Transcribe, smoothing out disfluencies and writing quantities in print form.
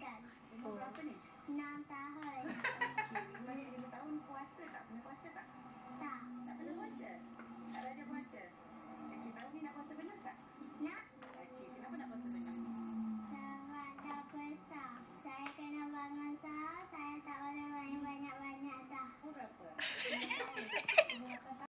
kan. Umur berapa ni? 6 tahun. Banyak 5 tahun puasa tak? Pernah puasa tak? Tak. Tak pernah puasa? Tak rajin puasa? Okey, tahun ni nak puasa benar tak? Nak? Okey, kenapa nak puasa benar? Sebab dah besar. Saya kena bangun sahur. Saya tak boleh main banyak-banyak dah. Umur berapa? 5 tahun. Umur 8 tahun.